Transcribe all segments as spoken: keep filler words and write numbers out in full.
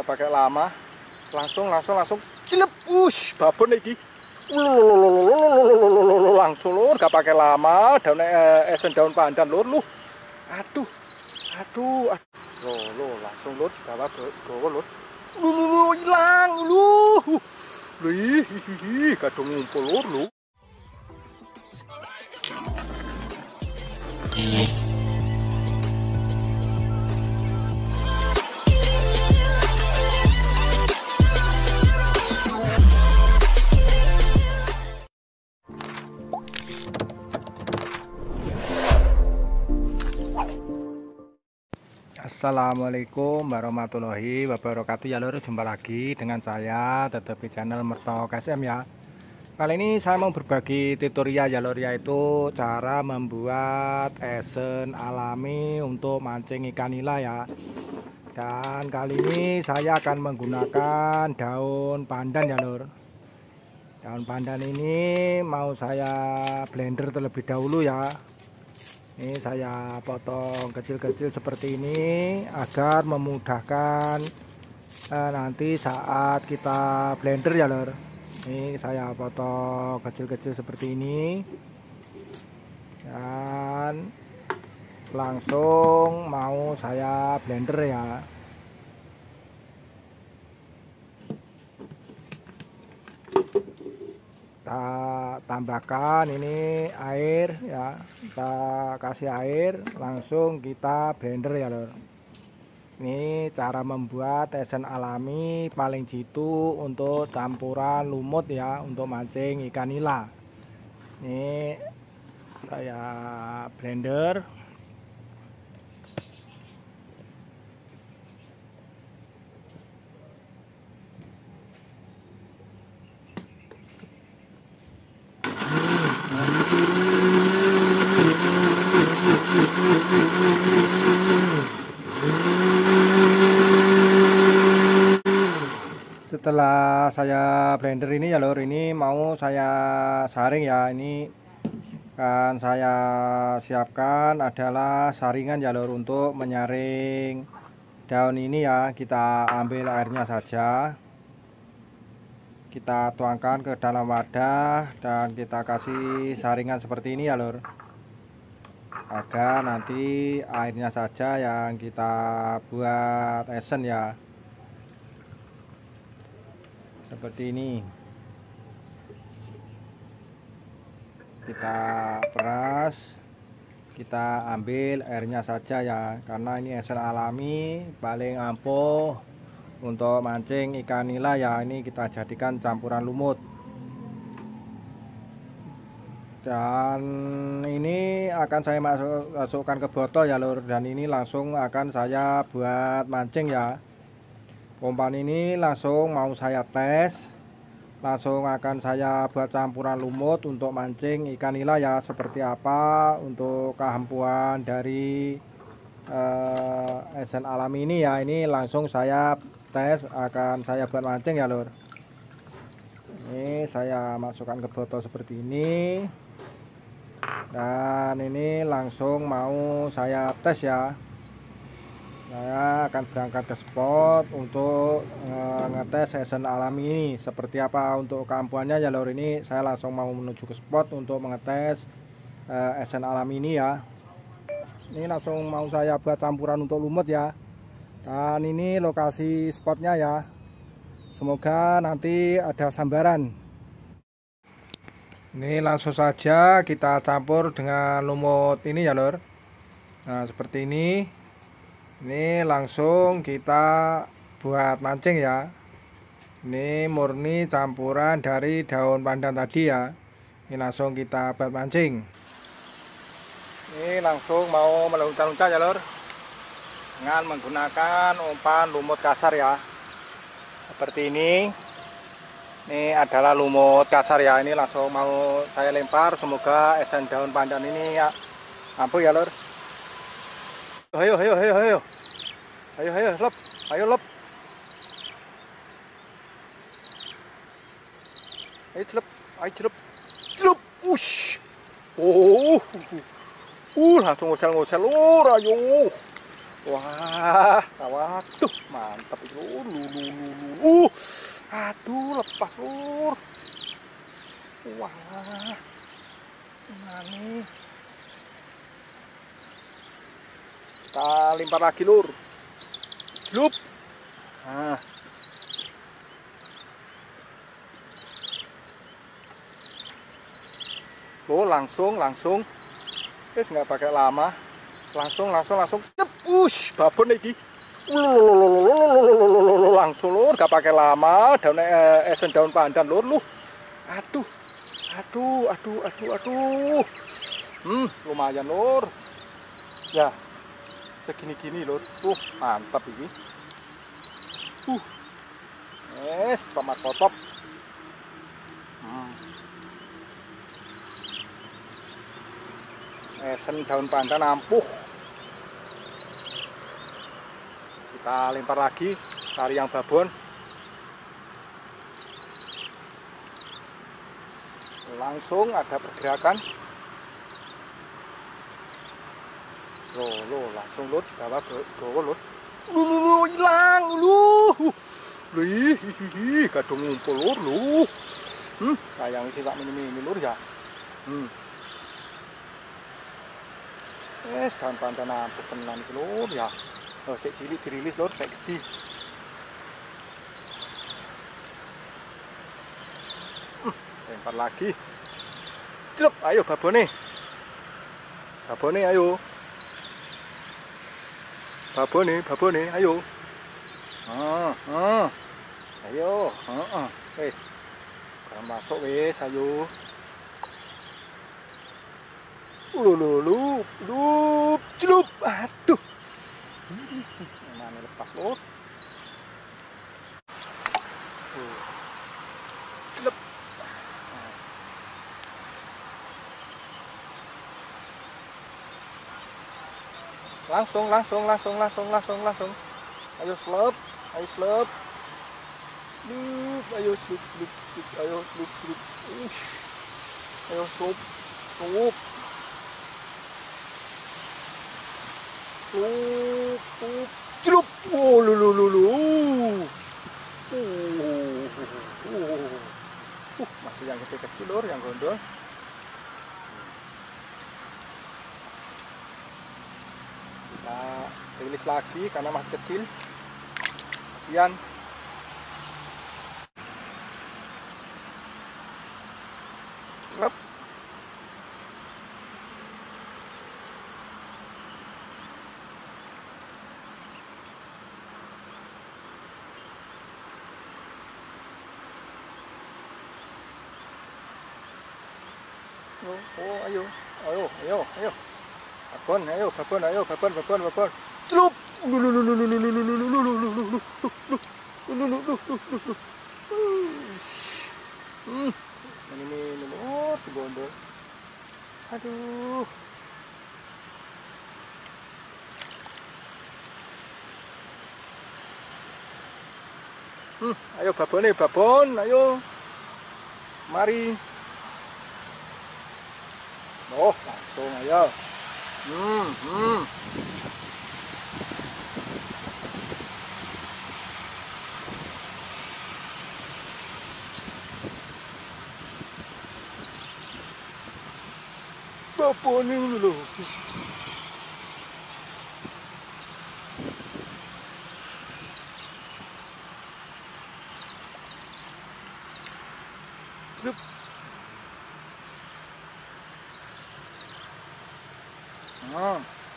pakai lama, langsung langsung langsung cilep, ush, babon lagi, langsung lur, gak pakai lama, daun eh, esen daun pandan lur, lu, aduh, aduh, lo lo langsung lur, bawa gowo lur, lu hilang lu, lu, hihihi, kadung ngumpul lur lu. Assalamualaikum warahmatullahi wabarakatuh ya lur, jumpa lagi dengan saya tetap di channel Mertok S M ya. Kali ini saya mau berbagi tutorial ya lur, yaitu cara membuat esen alami untuk mancing ikan nila ya. Dan kali ini saya akan menggunakan daun pandan ya lur. Daun pandan ini mau saya blender terlebih dahulu ya. Ini saya potong kecil-kecil seperti ini agar memudahkan eh, nanti saat kita blender ya lor. Ini saya potong kecil-kecil seperti ini dan langsung mau saya blender ya. Kita tambahkan ini air ya, kita kasih air, langsung kita blender ya lor. Ini cara membuat esen alami paling jitu untuk campuran lumut ya, untuk mancing ikan nila. Ini saya blender. Setelah saya blender ini ya lor, ini mau saya saring ya. Ini kan saya siapkan adalah saringan ya lor, untuk menyaring daun ini ya. Kita ambil airnya saja, kita tuangkan ke dalam wadah dan kita kasih saringan seperti ini ya lor, agar nanti airnya saja yang kita buat esen ya. Seperti ini kita peras, kita ambil airnya saja ya, karena ini esen alami paling ampuh untuk mancing ikan nila ya. Ini kita jadikan campuran lumut, dan ini akan saya masuk, masukkan ke botol ya lur, dan ini langsung akan saya buat mancing ya. Umpan ini langsung mau saya tes, langsung akan saya buat campuran lumut untuk mancing ikan nila ya. Seperti apa untuk keampuhan dari uh, esen alami ini ya, ini langsung saya tes, akan saya buat mancing ya lur. Ini saya masukkan ke botol seperti ini, dan ini langsung mau saya tes ya. Saya akan berangkat ke spot untuk uh, ngetes esen alami ini seperti apa untuk keampuhannya ya lor. Ini saya langsung mau menuju ke spot untuk mengetes uh, esen alami ini ya. Ini langsung mau saya buat campuran untuk lumut ya, dan ini lokasi spotnya ya. Semoga nanti ada sambaran. Ini langsung saja kita campur dengan lumut ini ya lor. Nah seperti ini. Ini langsung kita buat mancing ya. Ini murni campuran dari daun pandan tadi ya. Ini langsung kita buat mancing. Ini langsung mau meluncar-luncar ya lor, dengan menggunakan umpan lumut kasar ya. Seperti ini. Ini adalah lumut kasar ya. Ini langsung mau saya lempar. Semoga esen daun pandan ini ya ampuh ya lor. Ayo, ayo, ayo, ayo, ayo, ayo, lep, ayo, lep, ayo, celep, ayo, celep, celep, ush, oh, uh, langsung ngosel-ngosel, lur, ayo, Wah, waduh, mantap itu. Lu, lu, lu, lu. Uh, aduh, lepas lur. Wah, nah nih. Kita lempar lagi lur. Jelup. Nah. Oh, langsung, langsung. Wis nggak pakai lama. Langsung, langsung, langsung. Yep, push, babon lagi. Langsung lur, gak pakai lama. Daun eh, esen daun pandan lur, lu. Aduh, aduh, aduh, aduh, aduh. Hmm, lumayan lur. Ya, segini-gini lur. Tuh, mantap ini. Uh, es, tomat kotok. Hmm. Esen daun pandan ampuh. Kita lempar lagi, cari yang babon. Langsung ada pergerakan. Loh, loh, langsung lur di bawah gowo lur. Lu, lu, lu, hilang, lu. Lu, hihihi, kadung ngumpul lur, lu. Hmm, sayang sih tak mini-mini lur ya. Hmm. Es, daun pandan ampuh tenan iki lur ya. Oh, sik cilik dirilis lur, sik gede. Hmm, lempar lagi. Cep, ayo babone. Babone ayo. Babone, babone, ayo. Ah, ah. Ayo, heeh. Wis. Kurang masuk wis, ayo. Lu lu lu, lu, celup. Aduh. Mana lepas lur. Celup. Langsung, langsung, langsung, langsung, langsung, langsung. Ayo slep, ayo slep. Slup, ayo slup, slup, slup, ayo slup, slup. Ush. Ayo slup, slup. Slup, slup. Celup. Oh, lu lu lu lu. Uh, uh, uh, masih yang kecil-kecil lor, yang gondol. Kita rilis lagi karena masih kecil. Kasihan. Celep. Oh, oh, ayo, ayo, ayo, ayo. Babon, ayo, babon, ayo, babon, babon, babon. Celup. Lu lu lu lu lu lu lu lu lu lu lu lu lu lu lu lu lu lu lu. Hmm, ini ini oh si gondol. Aduh. Hmm, ayo babon nih, babon, ayo. Mari. Oh, langsung ayo. Hmm, hmm. Babon ini loh. Celup. Nah.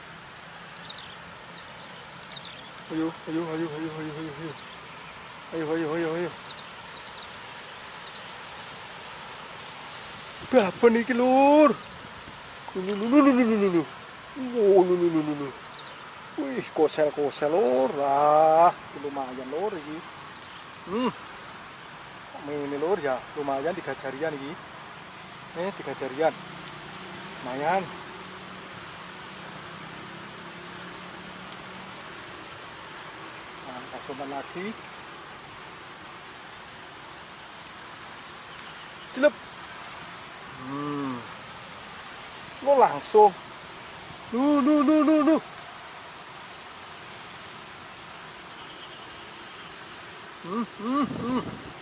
Ayo, ayo, ayo, ayo, ayo, ayo, ayo. Ayo, ayo, ayo, ayo. Babon iki lur. Lu lu lu lu lu lu lu. Oh, lu lu lu lu lu. Wih, kosel-kosel lur lah. Lumayan lur iki. Hmm. Ini lur ya, lumayan tiga jarian iki. Eh, tiga jarian. Lumayan. Nah, kasih lagi. Celep. Hmm. Lo langsung. Lu lu lu lu lu. Hmm, hmm, hmm.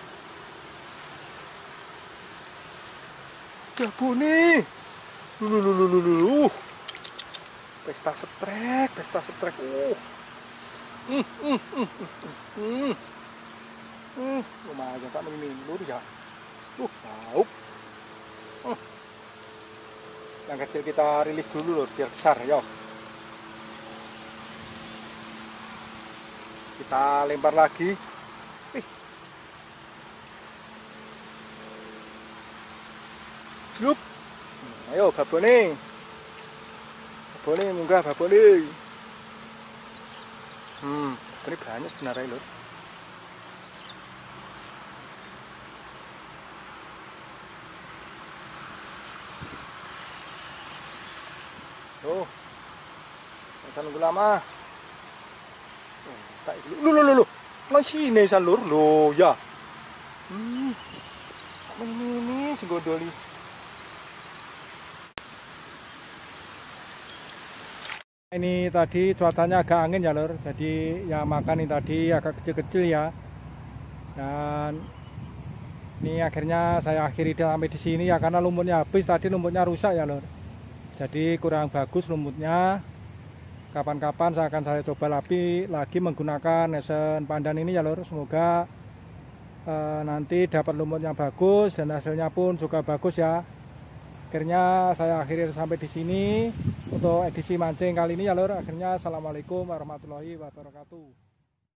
Gabon nih. Lulu, lulu, lulu, lulu. Pesta setrek, pesta setrek. Uh. Hmm, hmm, hmm, hmm. Hmm, lumayan tak ini lur ya. Uh, bau. Hmm. Yang kecil kita rilis dulu lur, biar besar ya. Kita lempar lagi. Ih. Slup. Ayo babone. Babone munggah babone. Hmm, ini banyak sebenarnya lur. Oh, jangan nunggu lama. Oh, tak lu lu lu lu, lo sini salur lo ya. Hmm, ini ini si godoli. Ini tadi cuacanya agak angin ya lur, jadi ya makan ini tadi agak kecil-kecil ya. Dan ini akhirnya saya akhiri sampai di sini ya, karena lumpurnya habis tadi, lumpurnya rusak ya lur. Jadi kurang bagus lumpurnya. Kapan-kapan saya akan saya coba lagi lagi menggunakan nesen pandan ini ya lur. Semoga eh, nanti dapat lumpur yang bagus dan hasilnya pun juga bagus ya. Akhirnya saya akhiri sampai di sini untuk edisi mancing kali ini ya lur. Akhirnya assalamualaikum warahmatullahi wabarakatuh.